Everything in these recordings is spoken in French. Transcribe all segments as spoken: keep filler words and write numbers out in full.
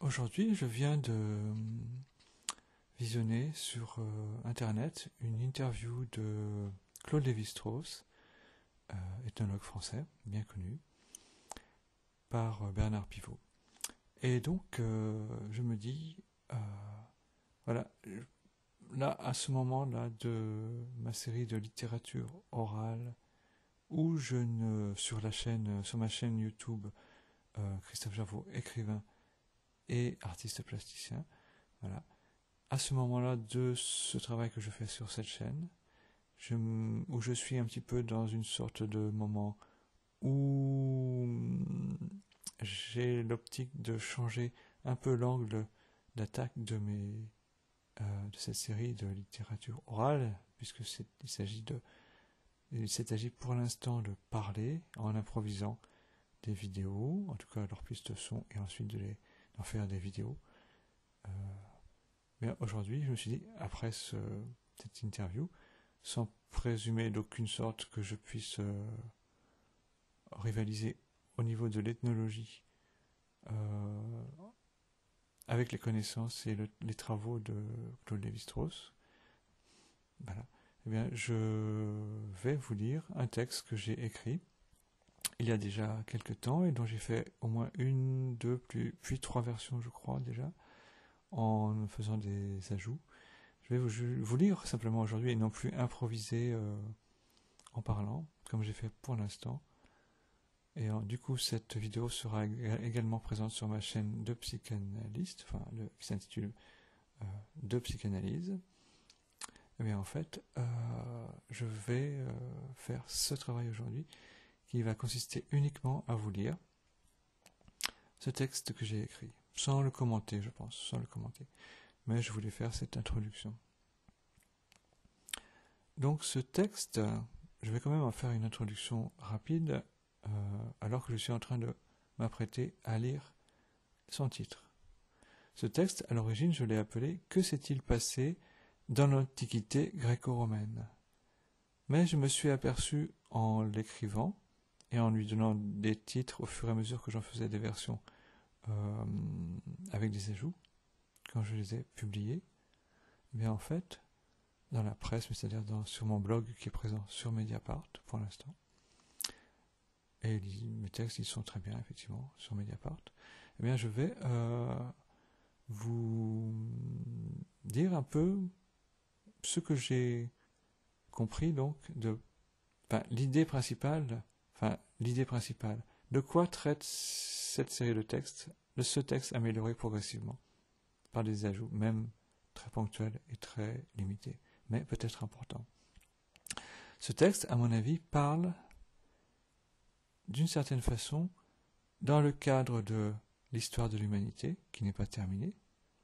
Aujourd'hui, je viens de euh, visionner sur euh, Internet une interview de Claude Lévi-Strauss, euh, ethnologue français, bien connu, par euh, Bernard Pivot. Et donc, euh, je me dis, euh, voilà, là, à ce moment-là de ma série de littérature orale, où je ne, sur la chaîne, sur ma chaîne YouTube, euh, Christophe Jarveau, écrivain et artiste plasticien, voilà. À ce moment-là de ce travail que je fais sur cette chaîne, je, où je suis un petit peu dans une sorte de moment où j'ai l'optique de changer un peu l'angle d'attaque de mes euh, de cette série de littérature orale, puisque c'est, il s'agit de il s'agit pour l'instant de parler en improvisant des vidéos, en tout cas leurs pistes son, et ensuite de les, d'en faire des vidéos. Euh, mais aujourd'hui, je me suis dit, après ce, cette interview, sans présumer d'aucune sorte que je puisse euh, rivaliser au niveau de l'ethnologie euh, avec les connaissances et le, les travaux de Claude Lévi-Strauss, voilà. Eh bien, je vais vous lire un texte que j'ai écrit il y a déjà quelques temps et dont j'ai fait au moins une, deux, plus, puis trois versions, je crois, déjà, en faisant des ajouts. Je vais vous, vous lire simplement aujourd'hui et non plus improviser euh, en parlant, comme j'ai fait pour l'instant. Et euh, du coup, cette vidéo sera également présente sur ma chaîne de psychanalyste, enfin, le, qui s'intitule euh, De psychanalyse. Et bien en fait, euh, je vais euh, faire ce travail aujourd'hui qui va consister uniquement à vous lire ce texte que j'ai écrit, sans le commenter, je pense, sans le commenter. Mais je voulais faire cette introduction. Donc ce texte, je vais quand même en faire une introduction rapide, euh, alors que je suis en train de m'apprêter à lire son titre. Ce texte, à l'origine, je l'ai appelé « Que s'est-il passé dans l'Antiquité gréco-romaine ?» Mais je me suis aperçu en l'écrivant et en lui donnant des titres au fur et à mesure que j'en faisais des versions euh, avec des ajouts, quand je les ai publiés, eh bien en fait, dans la presse, c'est-à-dire dans, sur mon blog qui est présent sur Mediapart pour l'instant, et mes textes ils sont très bien effectivement sur Mediapart, eh bien je vais euh, vous dire un peu ce que j'ai compris donc de enfin, l'idée principale, enfin l'idée principale, de quoi traite cette série de textes, de ce texte amélioré progressivement par des ajouts, même très ponctuels et très limités, mais peut-être importants. Ce texte, à mon avis, parle d'une certaine façon dans le cadre de l'histoire de l'humanité, qui n'est pas terminée,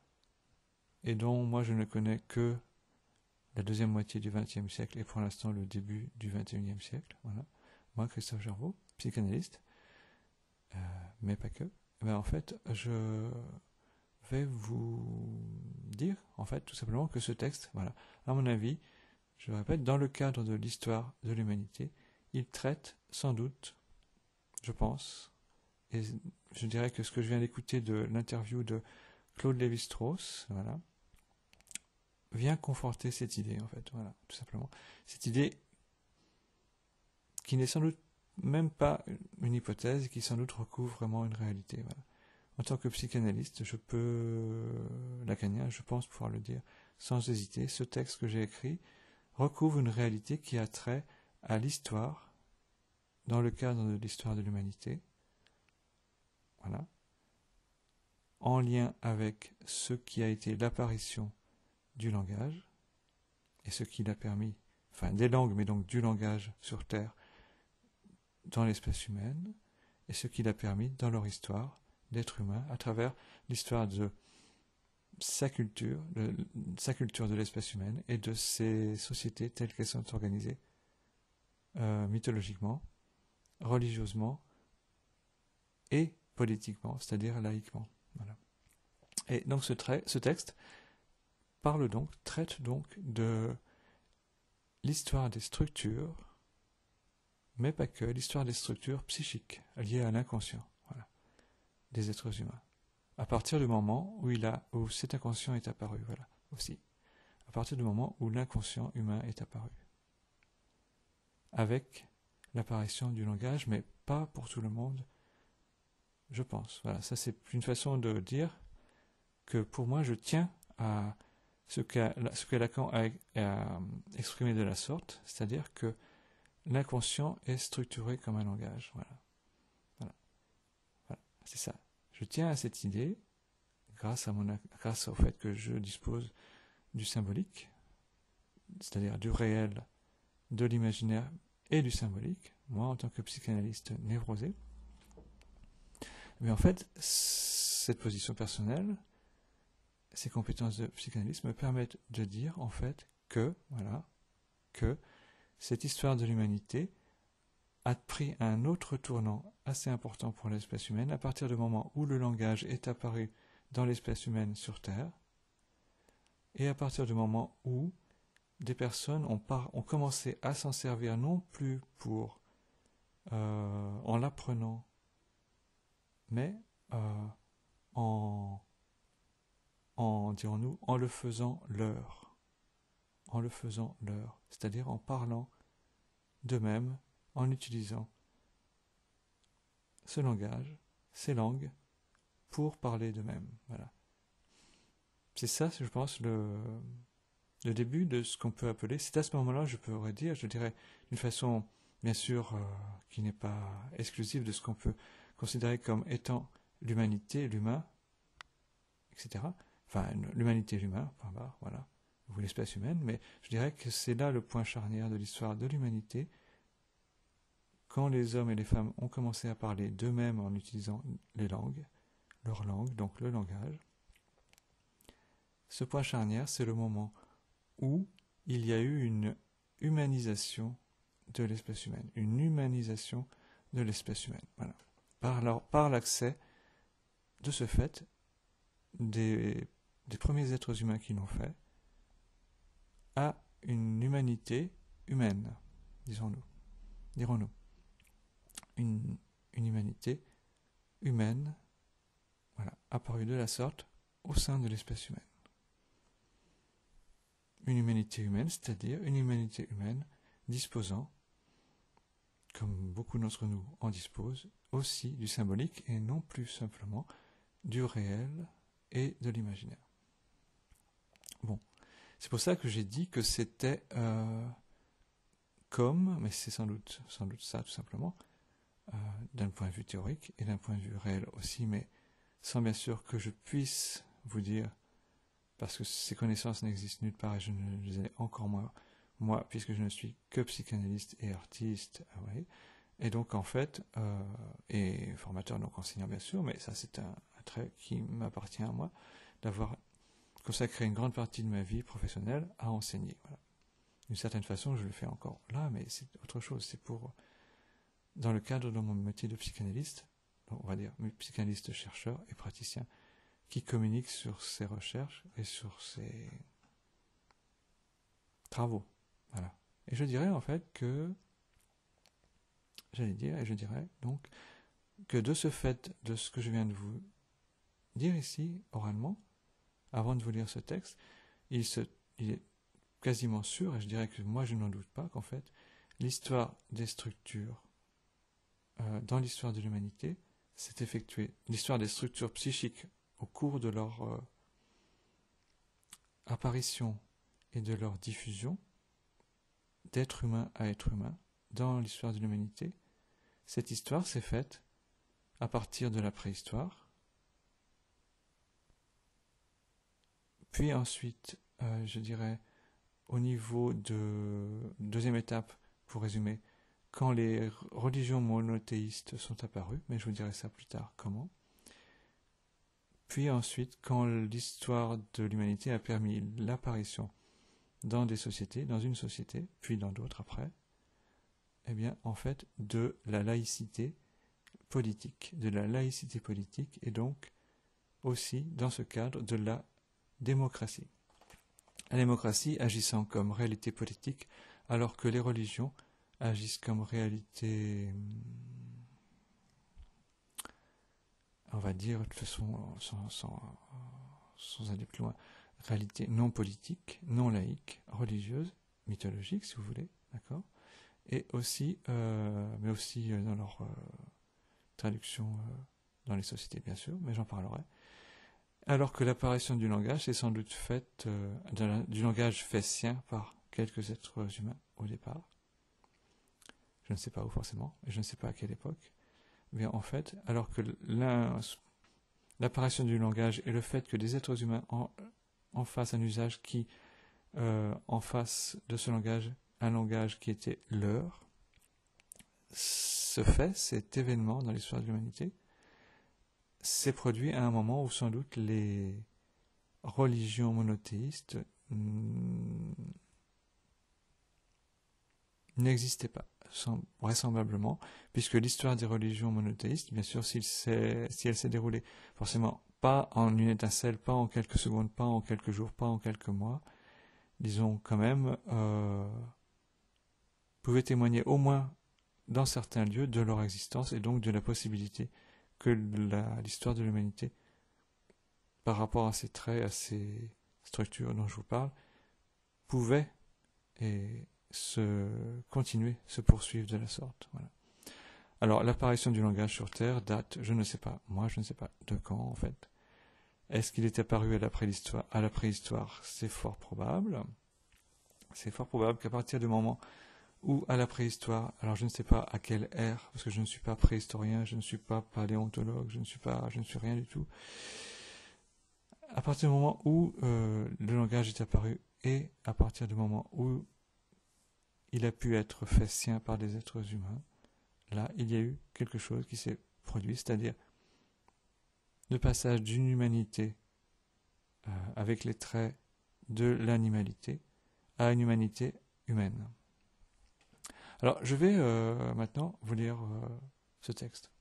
et dont moi je ne connais que la deuxième moitié du vingtième siècle et pour l'instant le début du vingt et unième siècle. Voilà. Moi, Christophe Jarveau, psychanalyste, euh, mais pas que. Eh bien, en fait, je vais vous dire, en fait, tout simplement que ce texte, voilà, à mon avis, je le répète, dans le cadre de l'histoire de l'humanité, il traite sans doute, je pense, et je dirais que ce que je viens d'écouter de l'interview de Claude Lévi-Strauss, voilà, vient conforter cette idée, en fait, voilà, tout simplement. Cette idée qui n'est sans doute même pas une hypothèse, qui sans doute recouvre vraiment une réalité, voilà. En tant que psychanalyste, je peux, lacanien, je pense pouvoir le dire sans hésiter, ce texte que j'ai écrit recouvre une réalité qui a trait à l'histoire, dans le cadre de l'histoire de l'humanité, voilà, en lien avec ce qui a été l'apparition du langage, et ce qui l'a permis, enfin des langues, mais donc du langage sur Terre, dans l'espèce humaine, et ce qui l'a permis dans leur histoire d'être humain, à travers l'histoire de sa culture, de sa culture de l'espèce humaine, et de ses sociétés telles qu'elles sont organisées, euh, mythologiquement, religieusement, et politiquement, c'est-à-dire laïquement. Voilà. Et donc ce, trait, ce texte parle donc, traite donc de l'histoire des structures, mais pas que, l'histoire des structures psychiques liées à l'inconscient, voilà, des êtres humains. à partir du moment où, il a, où cet inconscient est apparu, voilà, aussi. À partir du moment où l'inconscient humain est apparu. Avec l'apparition du langage, mais pas pour tout le monde, je pense. Voilà, ça c'est une façon de dire que pour moi, je tiens à ce que, ce que Lacan a, a exprimé de la sorte, c'est-à-dire que l'inconscient est structuré comme un langage. Voilà. Voilà. Voilà. C'est ça. Je tiens à cette idée grâce, à mon, grâce au fait que je dispose du symbolique, c'est-à-dire du réel, de l'imaginaire et du symbolique, moi en tant que psychanalyste névrosé. Mais en fait, cette position personnelle, ces compétences de psychanalyste me permettent de dire en fait que, voilà, que cette histoire de l'humanité a pris un autre tournant assez important pour l'espèce humaine à partir du moment où le langage est apparu dans l'espèce humaine sur Terre et à partir du moment où des personnes ont, par, ont commencé à s'en servir non plus pour euh, en l'apprenant, mais euh, en, en dirons-nous, en le faisant leur, en le faisant leur, c'est-à-dire en parlant d'eux-mêmes, en utilisant ce langage, ces langues, pour parler d'eux-mêmes. Voilà. C'est ça, je pense, le, le début de ce qu'on peut appeler, c'est à ce moment-là, je pourrais dire, je dirais, d'une façon, bien sûr, euh, qui n'est pas exclusive de ce qu'on peut considérer comme étant l'humanité, l'humain, et cetera. Enfin, l'humanité et l'humain, point barre, voilà, ou l'espèce humaine, mais je dirais que c'est là le point charnière de l'histoire de l'humanité, quand les hommes et les femmes ont commencé à parler d'eux-mêmes en utilisant les langues, leur langue, donc le langage. Ce point charnière, c'est le moment où il y a eu une humanisation de l'espèce humaine, une humanisation de l'espèce humaine, voilà. Par, leur, par l'accès, de ce fait, des, des premiers êtres humains qui l'ont fait, à une humanité humaine, disons-nous, dirons-nous. Une, une humanité humaine, voilà, apparue de la sorte au sein de l'espèce humaine. Une humanité humaine, c'est-à-dire une humanité humaine disposant, comme beaucoup d'entre nous en disposent, aussi du symbolique et non plus simplement du réel et de l'imaginaire. Bon, c'est pour ça que j'ai dit que c'était euh, comme, mais c'est sans doute, sans doute ça tout simplement, euh, d'un point de vue théorique et d'un point de vue réel aussi, mais sans bien sûr que je puisse vous dire, parce que ces connaissances n'existent nulle part et je ne les ai encore moins, moi, puisque je ne suis que psychanalyste et artiste, ah ouais, et donc en fait, euh, et formateur, donc enseignant bien sûr, mais ça c'est un, un trait qui m'appartient à moi, d'avoir consacré une grande partie de ma vie professionnelle à enseigner. Voilà. D'une certaine façon, je le fais encore là, mais c'est autre chose, c'est pour, dans le cadre de mon métier de psychanalyste, on va dire psychanalyste chercheur et praticien, qui communique sur ses recherches et sur ses travaux. Voilà. Et je dirais en fait que, j'allais dire, et je dirais donc, que de ce fait, de ce que je viens de vous dire ici, oralement, avant de vous lire ce texte, il, se, il est quasiment sûr, et je dirais que moi je n'en doute pas, qu'en fait, l'histoire des structures euh, dans l'histoire de l'humanité s'est effectuée, l'histoire des structures psychiques au cours de leur euh, apparition et de leur diffusion, d'être humain à être humain, dans l'histoire de l'humanité, cette histoire s'est faite à partir de la préhistoire, puis ensuite, euh, je dirais, au niveau de deuxième étape, pour résumer, quand les religions monothéistes sont apparues, mais je vous dirai ça plus tard, comment. Puis ensuite, quand l'histoire de l'humanité a permis l'apparition dans des sociétés, dans une société, puis dans d'autres après, eh bien, en fait, de la laïcité politique, de la laïcité politique, et donc aussi, dans ce cadre, de la démocratie. La démocratie agissant comme réalité politique, alors que les religions agissent comme réalité on va dire de toute façon, sans, sans, sans aller plus loin, réalité non politique, non laïque, religieuse, mythologique, si vous voulez, d'accord, et aussi, euh, mais aussi dans leur euh, traduction euh, dans les sociétés, bien sûr, mais j'en parlerai. Alors que l'apparition du langage est sans doute faite, euh, la, du langage fait sien par quelques êtres humains au départ. Je ne sais pas où forcément, et je ne sais pas à quelle époque. Mais en fait, alors que l'apparition du langage et le fait que des êtres humains en, en fassent un usage qui, euh, en face de ce langage, un langage qui était leur, ce fait, cet événement dans l'histoire de l'humanité, s'est produit à un moment où sans doute les religions monothéistes n'existaient pas, vraisemblablement, puisque l'histoire des religions monothéistes, bien sûr, si, si elle s'est déroulée forcément pas en une étincelle, pas en quelques secondes, pas en quelques jours, pas en quelques mois, disons quand même, euh, pouvaient témoigner au moins dans certains lieux de leur existence et donc de la possibilité que l'histoire de l'humanité, par rapport à ces traits, à ces structures dont je vous parle, pouvait et se continuer, se poursuivre de la sorte. Voilà. Alors, l'apparition du langage sur Terre date, je ne sais pas, moi je ne sais pas de quand en fait. Est-ce qu'il est apparu à la préhistoire? À la préhistoire, c'est fort probable. C'est fort probable qu'à partir du moment où à la préhistoire, alors je ne sais pas à quelle ère, parce que je ne suis pas préhistorien, je ne suis pas paléontologue, je ne suis pas, je ne suis rien du tout. À partir du moment où euh, le langage est apparu et à partir du moment où il a pu être fait sien par des êtres humains, là, il y a eu quelque chose qui s'est produit, c'est-à-dire le passage d'une humanité euh, avec les traits de l'animalité à une humanité humaine. Alors, je vais euh, maintenant vous lire euh, ce texte.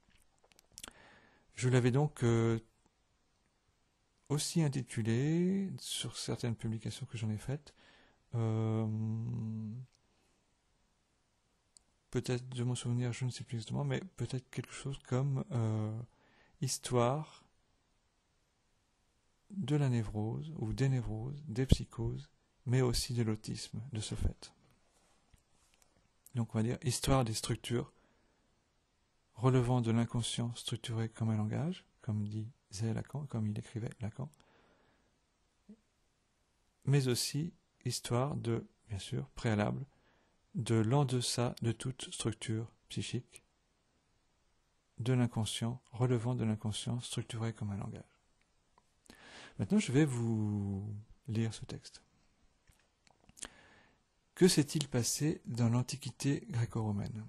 Je l'avais donc euh, aussi intitulé, sur certaines publications que j'en ai faites, euh, peut-être de mon souvenir, je ne sais plus exactement, mais peut-être quelque chose comme euh, Histoire de la névrose, ou des névroses, des psychoses, mais aussi de l'autisme, de ce fait. Donc on va dire Histoire des structures relevant de l'inconscient structuré comme un langage, comme disait Lacan, comme il écrivait Lacan, mais aussi Histoire de, bien sûr, préalable, de l'en-deçà de toute structure psychique, de l'inconscient, relevant de l'inconscient structuré comme un langage. Maintenant, je vais vous lire ce texte. Que s'est-il passé dans l'Antiquité gréco-romaine?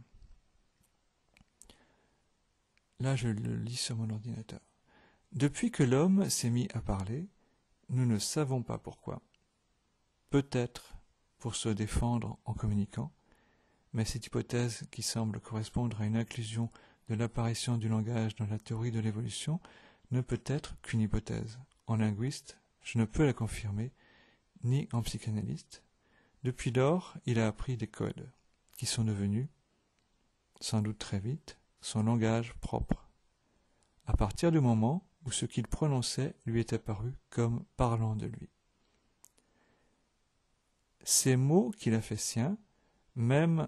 Là, je le lis sur mon ordinateur. Depuis que l'homme s'est mis à parler, nous ne savons pas pourquoi. Peut-être pour se défendre en communiquant, mais cette hypothèse qui semble correspondre à une inclusion de l'apparition du langage dans la théorie de l'évolution ne peut être qu'une hypothèse. En linguiste, je ne peux la confirmer, ni en psychanalyste. Depuis lors, il a appris des codes, qui sont devenus, sans doute très vite, son langage propre, à partir du moment où ce qu'il prononçait lui est apparu comme parlant de lui. Ces mots qu'il a fait siens, même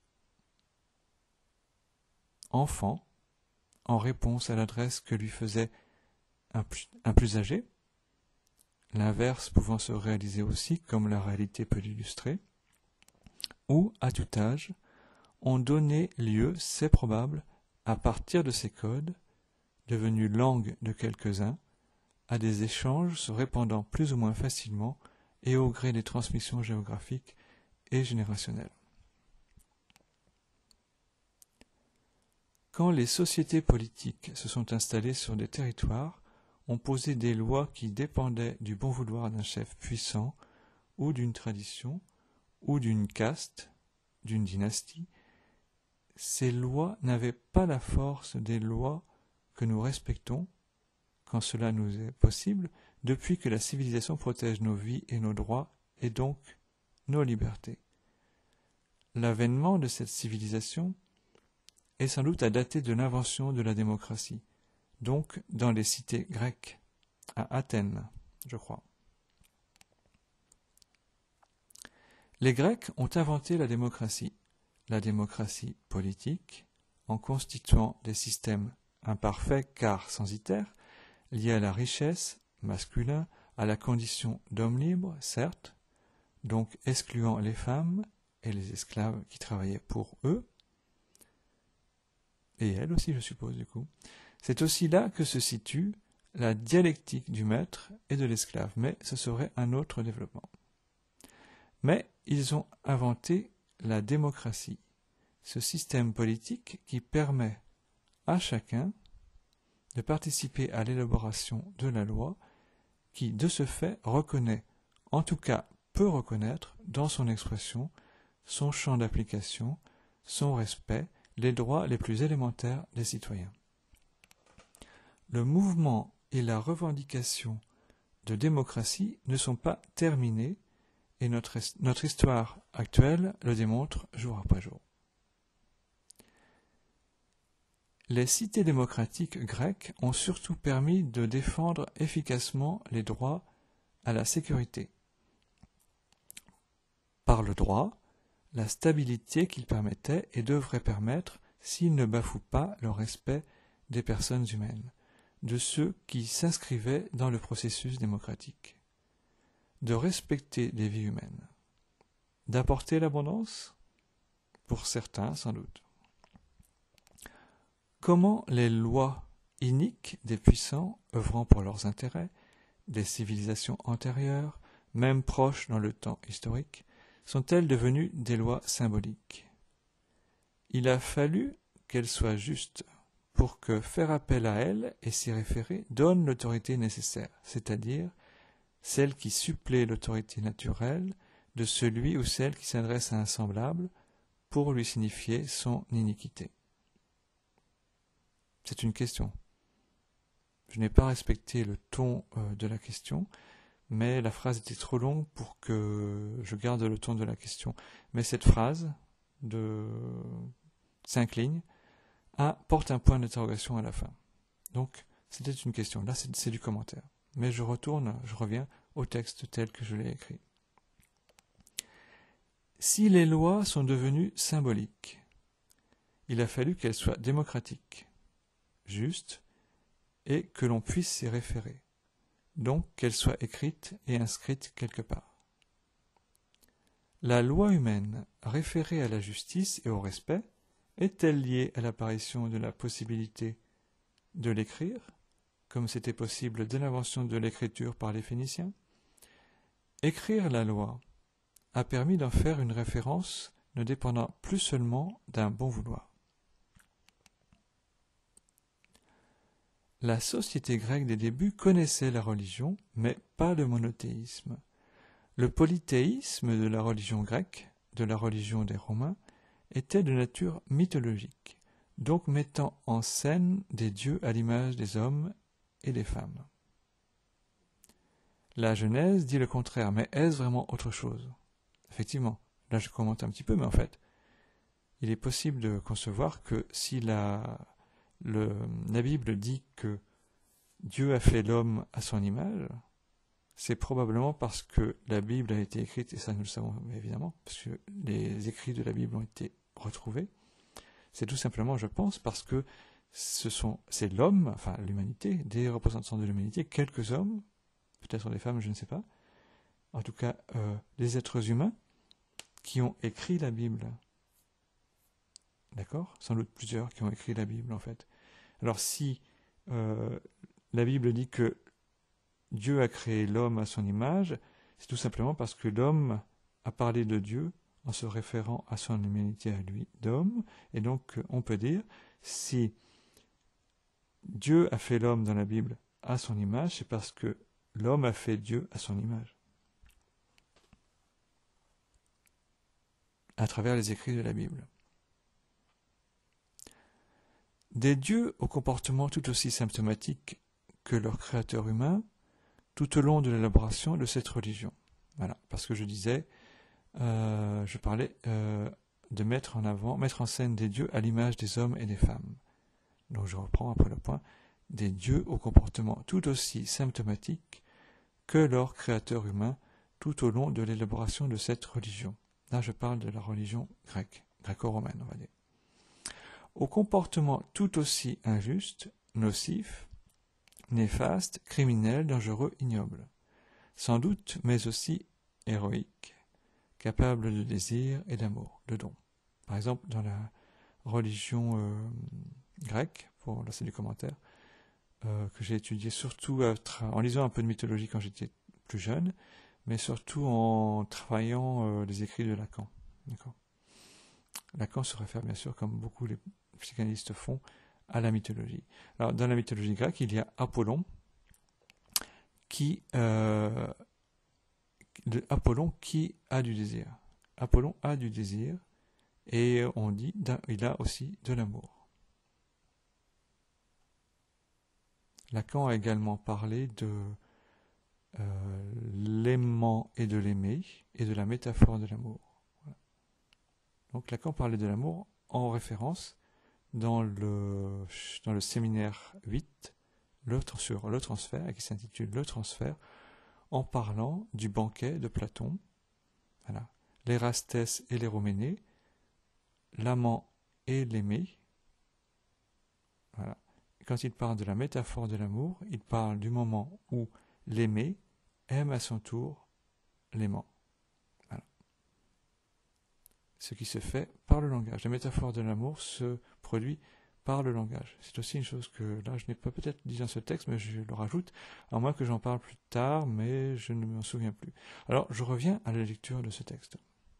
enfant, en réponse à l'adresse que lui faisait un plus, un plus âgé, l'inverse pouvant se réaliser aussi, comme la réalité peut l'illustrer, ou, à tout âge, ont donné lieu, c'est probable, à partir de ces codes, devenus langue de quelques-uns, à des échanges se répandant plus ou moins facilement et au gré des transmissions géographiques et générationnelles. Quand les sociétés politiques se sont installées sur des territoires, ont posé des lois qui dépendaient du bon vouloir d'un chef puissant, ou d'une tradition, ou d'une caste, d'une dynastie, ces lois n'avaient pas la force des lois que nous respectons, quand cela nous est possible, depuis que la civilisation protège nos vies et nos droits, et donc nos libertés. L'avènement de cette civilisation est sans doute à dater de l'invention de la démocratie, donc dans les cités grecques, à Athènes, je crois. Les Grecs ont inventé la démocratie, la démocratie politique, en constituant des systèmes imparfaits car censitaires, liés à la richesse, masculin, à la condition d'homme libre, certes, donc excluant les femmes et les esclaves qui travaillaient pour eux, et elles aussi je suppose du coup. C'est aussi là que se situe la dialectique du maître et de l'esclave, mais ce serait un autre développement. Mais ils ont inventé la démocratie, ce système politique qui permet à chacun de participer à l'élaboration de la loi qui, de ce fait, reconnaît, en tout cas peut reconnaître, dans son expression, son champ d'application, son respect, les droits les plus élémentaires des citoyens. Le mouvement et la revendication de démocratie ne sont pas terminés et notre, notre histoire actuelle le démontre jour après jour. Les cités démocratiques grecques ont surtout permis de défendre efficacement les droits à la sécurité. Par le droit, la stabilité qu'ils permettaient et devraient permettre s'ils ne bafouent pas le respect des personnes humaines, de ceux qui s'inscrivaient dans le processus démocratique, de respecter les vies humaines, d'apporter l'abondance, pour certains sans doute. Comment les lois iniques des puissants, œuvrant pour leurs intérêts, des civilisations antérieures, même proches dans le temps historique, sont-elles devenues des lois symboliques? Il a fallu qu'elles soient justes pour que faire appel à elles et s'y référer donne l'autorité nécessaire, c'est-à-dire celle qui supplée l'autorité naturelle de celui ou celle qui s'adresse à un semblable pour lui signifier son iniquité. C'est une question. Je n'ai pas respecté le ton euh, de la question, mais la phrase était trop longue pour que je garde le ton de la question. Mais cette phrase de cinq lignes a, porte un point d'interrogation à la fin. Donc, c'était une question. Là, c'est, c'est du commentaire. Mais je retourne, je reviens au texte tel que je l'ai écrit. Si les lois sont devenues symboliques, il a fallu qu'elles soient démocratiques, justes, et que l'on puisse s'y référer. Donc qu'elles soient écrites et inscrites quelque part. La loi humaine référée à la justice et au respect est-elle liée à l'apparition de la possibilité de l'écrire, comme c'était possible dès l'invention de l'écriture par les Phéniciens? Écrire la loi a permis d'en faire une référence ne dépendant plus seulement d'un bon vouloir. La société grecque des débuts connaissait la religion, mais pas le monothéisme. Le polythéisme de la religion grecque, de la religion des Romains, était de nature mythologique, donc mettant en scène des dieux à l'image des hommes et des femmes. La Genèse dit le contraire, mais est-ce vraiment autre chose? Effectivement, là je commente un petit peu, mais en fait, il est possible de concevoir que si la... Le, la Bible dit que Dieu a fait l'homme à son image, c'est probablement parce que la Bible a été écrite, et ça nous le savons évidemment, parce que les écrits de la Bible ont été retrouvés. C'est tout simplement, je pense, parce que ce sont, c'est l'homme, enfin l'humanité, des représentants de l'humanité, quelques hommes, peut-être des femmes, je ne sais pas, en tout cas euh, des êtres humains, qui ont écrit la Bible. D'accord? Sans doute plusieurs qui ont écrit la Bible, en fait. Alors si euh, la Bible dit que Dieu a créé l'homme à son image, c'est tout simplement parce que l'homme a parlé de Dieu en se référant à son humanité à lui d'homme, et donc on peut dire, si Dieu a fait l'homme dans la Bible à son image, c'est parce que l'homme a fait Dieu à son image, à travers les écrits de la Bible. Des dieux au comportement tout aussi symptomatique que leur créateur humain, tout au long de l'élaboration de cette religion. Voilà, parce que je disais, euh, je parlais euh, de mettre en avant, mettre en scène des dieux à l'image des hommes et des femmes. Donc je reprends après le point. des dieux au comportement tout aussi symptomatique que leur créateur humain tout au long de l'élaboration de cette religion. Là, je parle de la religion grecque, gréco-romaine, on va dire. Au comportement tout aussi injuste, nocif, néfaste, criminel, dangereux, ignoble. Sans doute, mais aussi héroïque, capable de désir et d'amour, de don. Par exemple, dans la religion euh, grecque, pour là c'est du commentaire, euh, que j'ai étudié surtout à en lisant un peu de mythologie quand j'étais plus jeune, mais surtout en travaillant euh, les écrits de Lacan. D'accord. Lacan se réfère bien sûr, comme beaucoup les psychanalystes font, à la mythologie. Alors, dans la mythologie grecque, il y a Apollon, qui, euh, de Apollon qui a du désir. Apollon a du désir, et on dit il a aussi de l'amour. Lacan a également parlé de euh, l'aimant et de l'aimer, et de la métaphore de l'amour. Voilà. Donc Lacan parlait de l'amour en référence dans le, dans le séminaire huit, le, sur le transfert, qui s'intitule Le transfert, en parlant du banquet de Platon, voilà, l'Érastès et l'Héroménée, l'amant et l'aimé. Voilà. Quand il parle de la métaphore de l'amour, il parle du moment où l'aimé aime à son tour l'aimant. Voilà. Ce qui se fait par le langage. La métaphore de l'amour se produit par le langage. C'est aussi une chose que, là, je n'ai pas peut-être dit dans ce texte, mais je le rajoute, à moins que j'en parle plus tard, mais je ne m'en souviens plus. Alors, je reviens à la lecture de ce texte.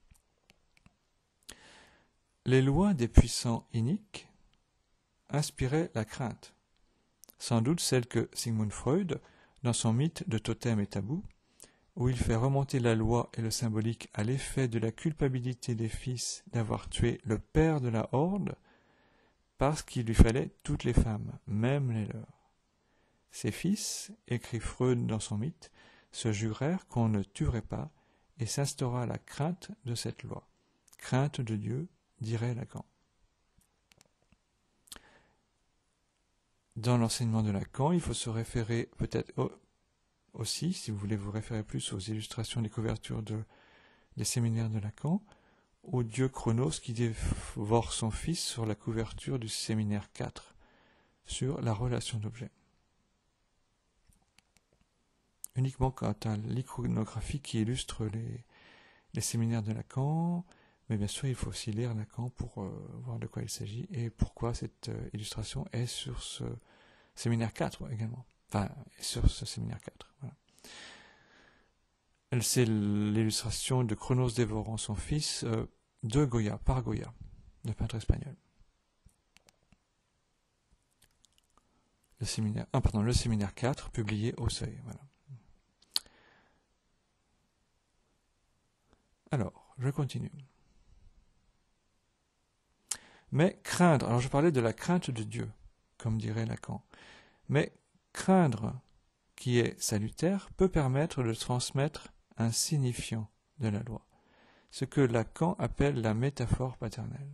Les lois des puissants iniques inspiraient la crainte, sans doute celle que Sigmund Freud, dans son mythe de totem et tabou, où il fait remonter la loi et le symbolique à l'effet de la culpabilité des fils d'avoir tué le père de la horde, parce qu'il lui fallait toutes les femmes, même les leurs. Ses fils, écrit Freud dans son mythe, se jurèrent qu'on ne tuerait pas, et s'instaura la crainte de cette loi. Crainte de Dieu, dirait Lacan. Dans l'enseignement de Lacan, il faut se référer peut-être aussi, si vous voulez vous référer plus aux illustrations des couvertures de, des séminaires de Lacan, au dieu Chronos qui dévore son fils sur la couverture du séminaire quatre, sur la relation d'objet. Uniquement quant à l'iconographie qui illustre les, les séminaires de Lacan, mais bien sûr il faut aussi lire Lacan pour euh, voir de quoi il s'agit et pourquoi cette euh, illustration est sur ce séminaire quatre également. Enfin, sur ce séminaire quatre. Voilà. C'est l'illustration de Chronos dévorant son fils euh, de Goya, par Goya, le peintre espagnol. Le séminaire, ah, pardon, le séminaire quatre, publié au Seuil. Voilà. Alors, je continue. Mais craindre, alors je parlais de la crainte de Dieu, comme dirait Lacan, mais craindre, qui est salutaire, peut permettre de transmettre un signifiant de la loi, ce que Lacan appelle la métaphore paternelle.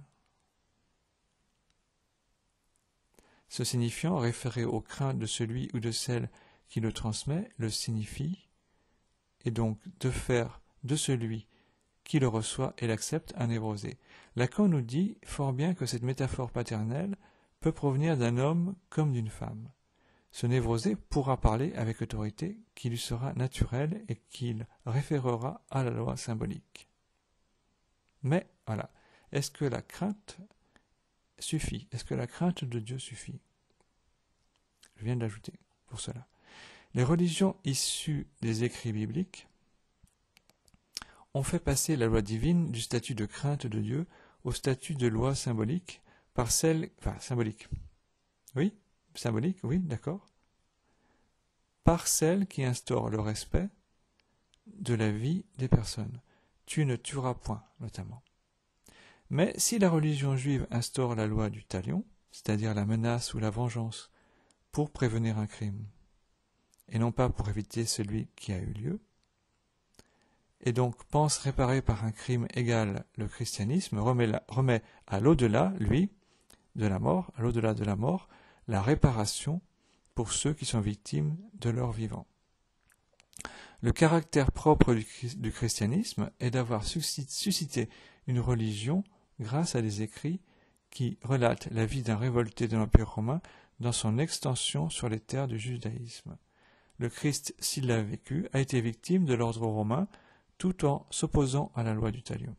Ce signifiant, référé aux craintes de celui ou de celle qui le transmet, le signifie, et donc de faire de celui qui le reçoit et l'accepte un névrosé. Lacan nous dit fort bien que cette métaphore paternelle peut provenir d'un homme comme d'une femme. Ce névrosé pourra parler avec autorité qui lui sera naturelle et qu'il référera à la loi symbolique. Mais, voilà, est-ce que la crainte suffit? Est-ce que la crainte de Dieu suffit? Je viens d'ajouter pour cela. Les religions issues des écrits bibliques ont fait passer la loi divine du statut de crainte de Dieu au statut de loi symbolique par celle... Enfin, symbolique. Oui? Symbolique, oui, d'accord. Par celle qui instaure le respect de la vie des personnes. Tu ne tueras point, notamment. Mais si la religion juive instaure la loi du talion, c'est-à-dire la menace ou la vengeance, pour prévenir un crime, et non pas pour éviter celui qui a eu lieu, et donc pense réparer par un crime égal le christianisme, remet, la, remet à l'au-delà, lui, de la mort, à l'au-delà de la mort, la réparation pour ceux qui sont victimes de leur vivant. Le caractère propre du christianisme est d'avoir suscité une religion grâce à des écrits qui relatent la vie d'un révolté de l'Empire romain dans son extension sur les terres du judaïsme. Le Christ, s'il l'a vécu, a été victime de l'ordre romain tout en s'opposant à la loi du talion.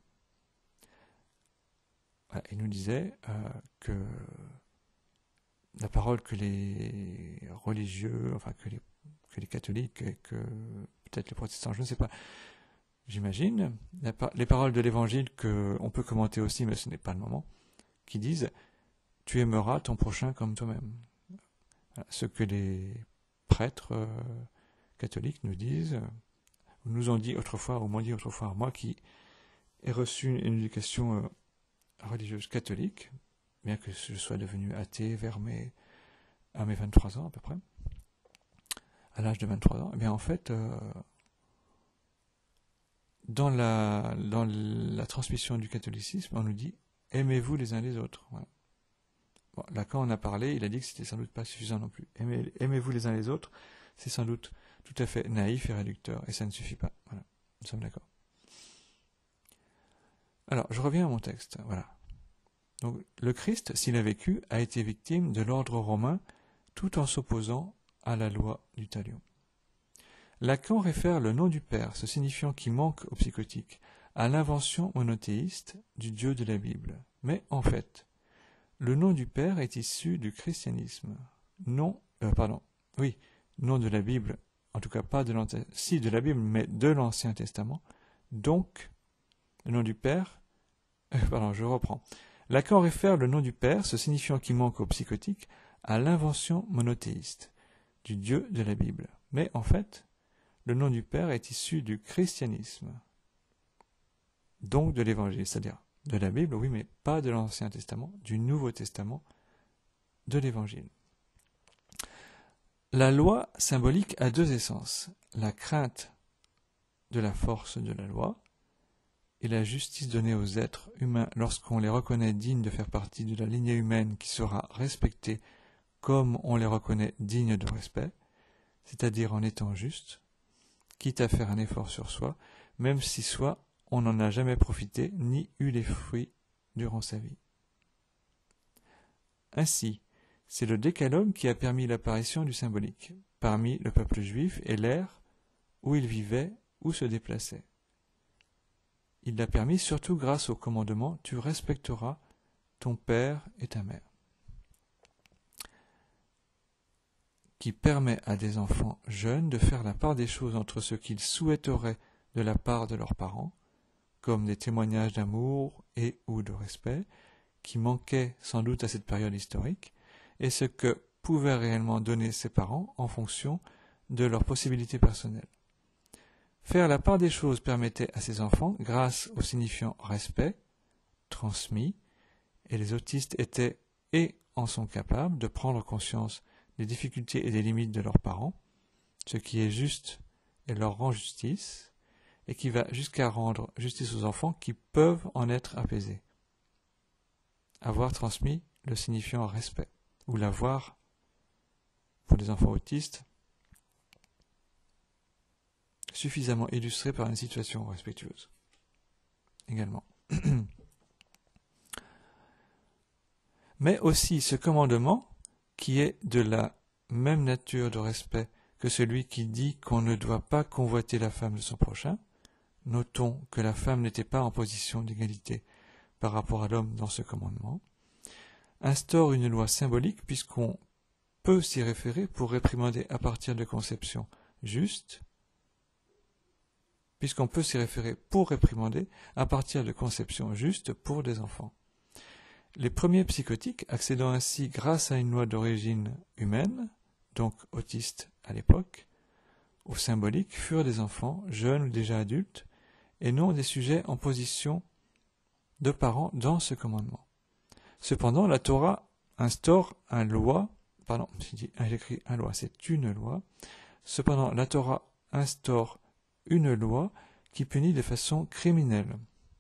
Voilà, il nous disait euh, que la parole que les religieux, enfin que les, que les catholiques et que peut-être les protestants, je ne sais pas, j'imagine, les paroles de l'évangile qu'on peut commenter aussi, mais ce n'est pas le moment, qui disent « Tu aimeras ton prochain comme toi-même ». Ce que les prêtres euh, catholiques nous disent, euh, nous ont dit autrefois, ou m'ont dit autrefois, moi qui ai reçu une, une éducation euh, religieuse catholique, bien que je sois devenu athée vers mes, à mes vingt-trois ans à peu près, à l'âge de vingt-trois ans, eh bien en fait, euh, dans, la, dans la transmission du catholicisme, on nous dit « aimez-vous les uns les autres ». Voilà. Bon, là, quand on a parlé, il a dit que c'était sans doute pas suffisant non plus. Aimez, aimez-vous les uns les autres, c'est sans doute tout à fait naïf et réducteur, et ça ne suffit pas. Voilà, nous sommes d'accord. Alors, je reviens à mon texte. Voilà. Donc, le Christ, s'il a vécu, a été victime de l'ordre romain, tout en s'opposant à la loi du talion. Lacan réfère le nom du Père, ce signifiant qui manque au psychotique, à l'invention monothéiste du Dieu de la Bible. Mais en fait, le nom du Père est issu du christianisme. Non, euh, pardon, oui, nom de la Bible, en tout cas pas de l'Ancien, si de la Bible, mais de l'Ancien Testament. Donc, le nom du Père, euh, pardon, je reprends. Lacan réfère le nom du Père, ce signifiant qui manque au psychotique, à l'invention monothéiste du Dieu de la Bible. Mais en fait, le nom du Père est issu du christianisme, donc de l'Évangile, c'est-à-dire de la Bible, oui, mais pas de l'Ancien Testament, du Nouveau Testament, de l'Évangile. La loi symbolique a deux essences, la crainte de la force de la loi et la justice donnée aux êtres humains lorsqu'on les reconnaît dignes de faire partie de la lignée humaine qui sera respectée comme on les reconnaît dignes de respect, c'est-à-dire en étant juste, quitte à faire un effort sur soi, même si soit on n'en a jamais profité ni eu les fruits durant sa vie. Ainsi, c'est le décalogue qui a permis l'apparition du symbolique, parmi le peuple juif et l'ère où il vivait ou se déplaçait. Il l'a permis surtout grâce au commandement « Tu respecteras ton père et ta mère », qui permet à des enfants jeunes de faire la part des choses entre ce qu'ils souhaiteraient de la part de leurs parents, comme des témoignages d'amour et ou de respect, qui manquaient sans doute à cette période historique, et ce que pouvaient réellement donner ses parents en fonction de leurs possibilités personnelles. Faire la part des choses permettait à ces enfants, grâce au signifiant respect, transmis, et les autistes étaient et en sont capables de prendre conscience des difficultés et des limites de leurs parents, ce qui est juste et leur rend justice, et qui va jusqu'à rendre justice aux enfants qui peuvent en être apaisés. Avoir transmis le signifiant respect, ou l'avoir, pour les enfants autistes, suffisamment illustré par une situation respectueuse. Également. Mais aussi ce commandement, qui est de la même nature de respect que celui qui dit qu'on ne doit pas convoiter la femme de son prochain. Notons que la femme n'était pas en position d'égalité par rapport à l'homme dans ce commandement, instaure une loi symbolique puisqu'on peut s'y référer pour réprimander à partir de conceptions justes, puisqu'on peut s'y référer pour réprimander à partir de conceptions justes pour des enfants. Les premiers psychotiques, accédant ainsi grâce à une loi d'origine humaine, donc autistes à l'époque, au symbolique, furent des enfants, jeunes ou déjà adultes, et non des sujets en position de parents dans ce commandement. Cependant, la Torah instaure un loi, pardon, j'écris un loi, c'est une loi. Cependant, la Torah instaure une loi qui punit de façon criminelle,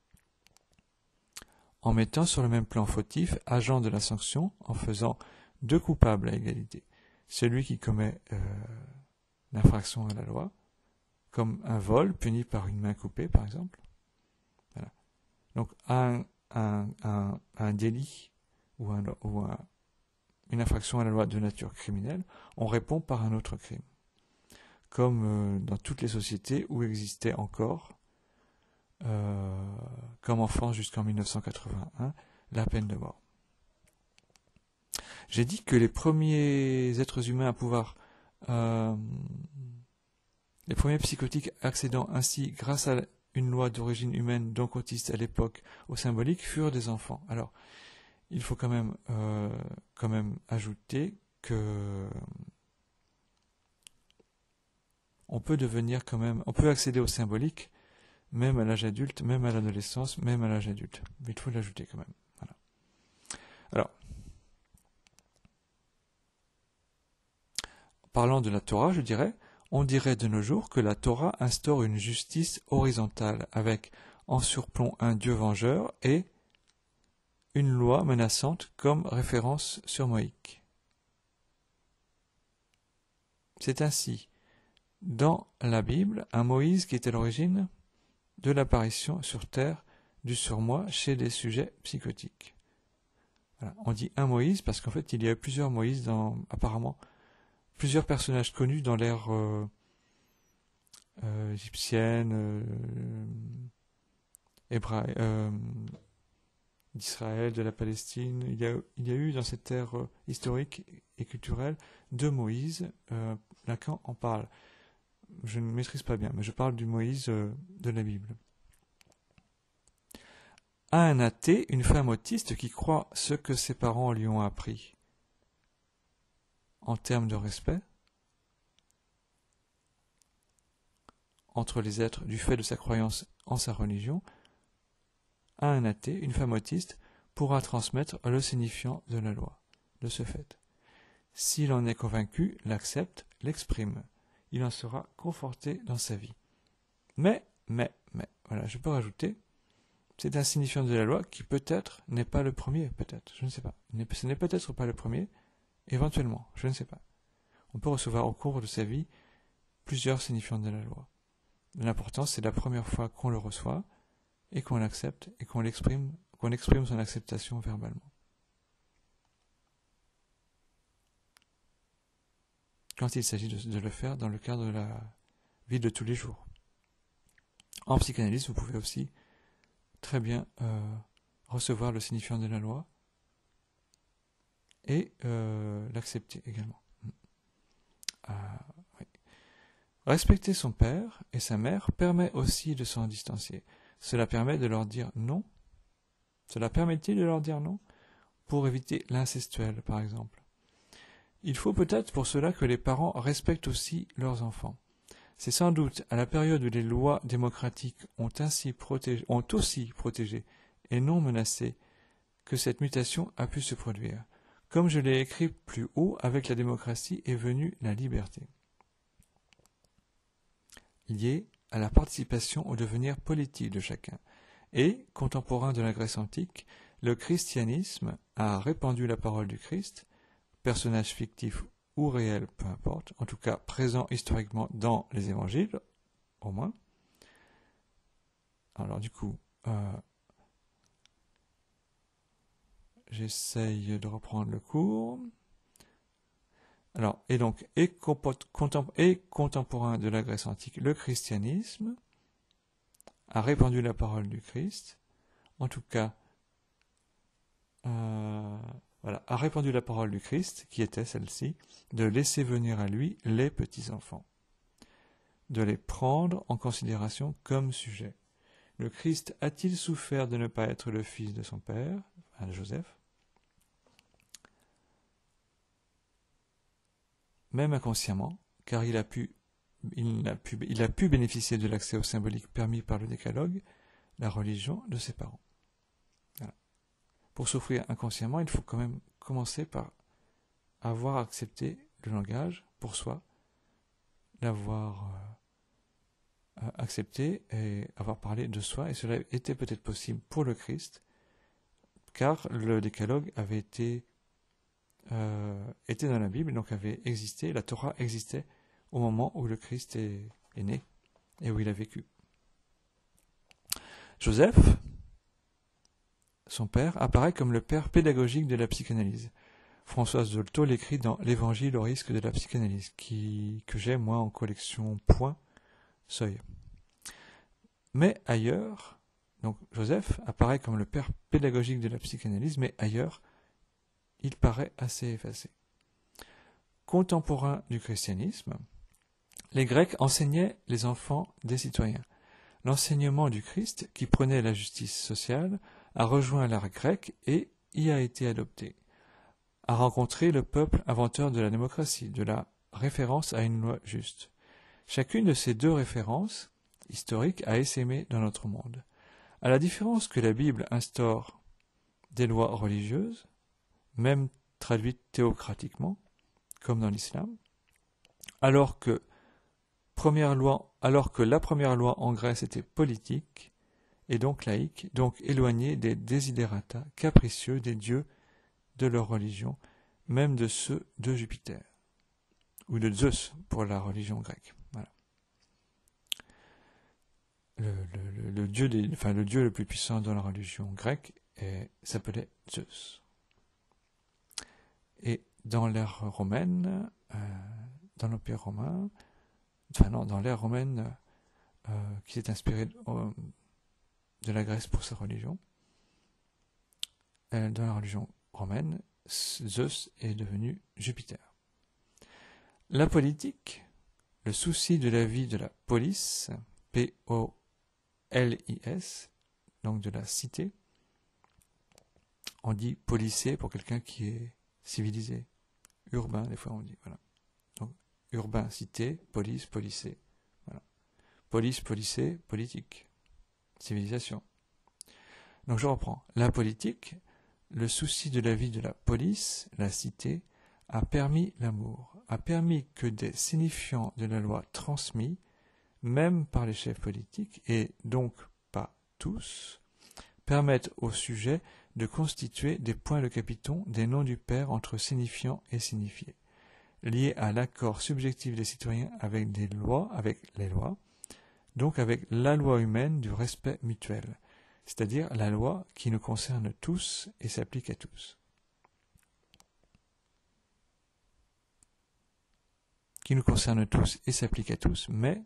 en mettant sur le même plan fautif agent de la sanction, en faisant deux coupables à égalité. celui qui commet euh, l'infraction à la loi, comme un vol puni par une main coupée, par exemple. Voilà. Donc, un, un, un, un délit ou, un, ou un, une infraction à la loi de nature criminelle, on répond par un autre crime. Comme euh, dans toutes les sociétés où existait encore, euh, comme en France jusqu'en mille neuf cent quatre-vingt-un, la peine de mort. J'ai dit que les premiers êtres humains à pouvoir, euh, les premiers psychotiques accédant ainsi, grâce à une loi d'origine humaine, donc autiste à l'époque, au symbolique, furent des enfants. Alors, il faut quand même, euh, quand même ajouter que on peut devenir quand même, on peut accéder au symbolique, même à l'âge adulte, même à l'adolescence, même à l'âge adulte. Mais il faut l'ajouter quand même. Voilà. Alors, parlant de la Torah, je dirais, on dirait de nos jours que la Torah instaure une justice horizontale, avec en surplomb un Dieu vengeur et une loi menaçante comme référence surmoïque. C'est ainsi, dans la Bible, un Moïse qui est à l'origine de l'apparition sur terre du surmoi chez les sujets psychotiques. Voilà. On dit un Moïse parce qu'en fait il y a plusieurs Moïse dans, apparemment, plusieurs personnages connus dans l'ère euh, euh, égyptienne, euh, hébraï, euh, d'Israël, de la Palestine. Il y a, il y a eu dans cette ère euh, historique et culturelle deux Moïse. Euh, Lacan en parle. Je ne maîtrise pas bien, mais je parle du Moïse euh, de la Bible. À un athée, une femme autiste qui croit ce que ses parents lui ont appris en termes de respect entre les êtres du fait de sa croyance en sa religion, à un athée, une femme autiste pourra transmettre le signifiant de la loi, de ce fait. S'il en est convaincu, l'accepte, l'exprime. Il en sera conforté dans sa vie. Mais, mais, mais, voilà, je peux rajouter, c'est un signifiant de la loi qui peut-être n'est pas le premier, peut-être, je ne sais pas. Ce n'est peut-être pas le premier, éventuellement, je ne sais pas. On peut recevoir au cours de sa vie plusieurs signifiants de la loi. L'important, c'est la première fois qu'on le reçoit et qu'on l'accepte et qu'on l'exprime, qu'on exprime son acceptation verbalement. Quand il s'agit de, de le faire dans le cadre de la vie de tous les jours. En psychanalyse, vous pouvez aussi très bien euh, recevoir le signifiant de la loi et euh, l'accepter également. Ah, oui. Respecter son père et sa mère permet aussi de s'en distancier. Cela permet de leur dire non. Cela permet-il de leur dire non pour éviter l'incestuel, par exemple. Il faut peut-être pour cela que les parents respectent aussi leurs enfants. C'est sans doute à la période où les lois démocratiques ont, ainsi protégé, ont aussi protégé et non menacé que cette mutation a pu se produire. Comme je l'ai écrit plus haut, avec la démocratie est venue la liberté, liée à la participation au devenir politique de chacun. Et, contemporain de la Grèce antique, le christianisme a répandu la parole du Christ, personnage fictif ou réel, peu importe, en tout cas présent historiquement dans les évangiles, au moins. Alors du coup, euh, j'essaye de reprendre le cours. Alors, et donc, et, contem- et contemporain de la Grèce antique, le christianisme a répandu la parole du Christ, en tout cas, euh, voilà, a répandu la parole du Christ, qui était celle-ci, de laisser venir à lui les petits-enfants, de les prendre en considération comme sujets. Le Christ a-t-il souffert de ne pas être le fils de son père, enfin, Joseph? Même inconsciemment, car il a pu, il a pu, il a pu bénéficier de l'accès au symbolique permis par le décalogue, la religion de ses parents. Voilà. Pour souffrir inconsciemment, il faut quand même commencer par avoir accepté le langage pour soi, l'avoir euh, accepté et avoir parlé de soi, et cela était peut-être possible pour le Christ, car le décalogue avait été euh, était dans la Bible, donc avait existé, la Torah existait au moment où le Christ est, est né et où il a vécu. Joseph, son père, apparaît comme le père pédagogique de la psychanalyse. Françoise Dolto l'écrit dans l'Évangile au risque de la psychanalyse, qui, que j'ai moi en collection Point Seuil. Mais ailleurs, donc Joseph apparaît comme le père pédagogique de la psychanalyse, mais ailleurs, il paraît assez effacé. Contemporain du christianisme, les Grecs enseignaient les enfants des citoyens. L'enseignement du Christ, qui prenait la justice sociale, a rejoint l'art grec et y a été adopté. A rencontré le peuple inventeur de la démocratie, de la référence à une loi juste. Chacune de ces deux références historiques a essaimé dans notre monde. À la différence que la Bible instaure des lois religieuses, même traduites théocratiquement, comme dans l'islam, alors que, première loi, alors que la première loi en Grèce était politique, et donc laïque, donc éloignée des desiderata capricieux des dieux de leur religion, même de ceux de Jupiter, ou de Zeus pour la religion grecque. Voilà. Le, le, le, le, dieu des, enfin, le dieu le plus puissant dans la religion grecque s'appelait Zeus. Et dans l'ère romaine, euh, dans l'Empire romain, enfin non, dans l'ère romaine euh, qui s'est inspirée de, euh, de la Grèce pour sa religion, euh, dans la religion romaine, Zeus est devenu Jupiter. La politique, le souci de la vie de la police, P O L I S, donc de la cité, on dit policé pour quelqu'un qui est civilisé, urbain, des fois on dit, voilà. Donc, urbain, cité, police, policé, voilà. Police, policé, politique, civilisation. Donc je reprends. La politique, le souci de la vie de la police, la cité, a permis l'amour, a permis que des signifiants de la loi transmis, même par les chefs politiques, et donc pas tous, permettent au sujet de constituer des points de capiton des noms du Père entre signifiant et signifié, liés à l'accord subjectif des citoyens avec des lois, avec les lois, donc avec la loi humaine du respect mutuel, c'est-à-dire la loi qui nous concerne tous et s'applique à tous. Qui nous concerne tous et s'applique à tous, mais,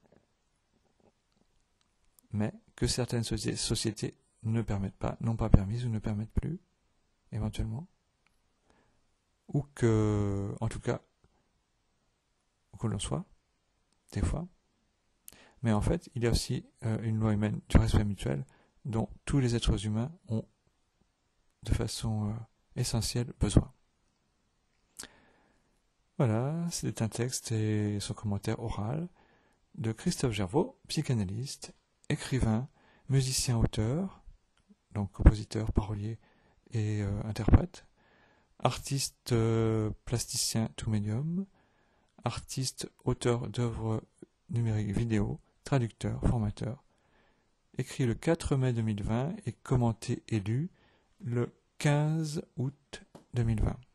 mais que certaines sociétés ne permettent pas, n'ont pas permis ou ne permettent plus, éventuellement, ou que, en tout cas, que l'on soit, des fois. Mais en fait, il y a aussi euh, une loi humaine du respect mutuel dont tous les êtres humains ont de façon euh, essentielle besoin. Voilà, c'était un texte et son commentaire oral de Christophe Gervaux, psychanalyste, écrivain, musicien-auteur, donc compositeur, parolier et euh, interprète, artiste euh, plasticien tout médium, artiste, auteur d'œuvres numériques vidéo, traducteur, formateur, écrit le quatre mai deux mille vingt et commenté et lu le quinze août deux mille vingt.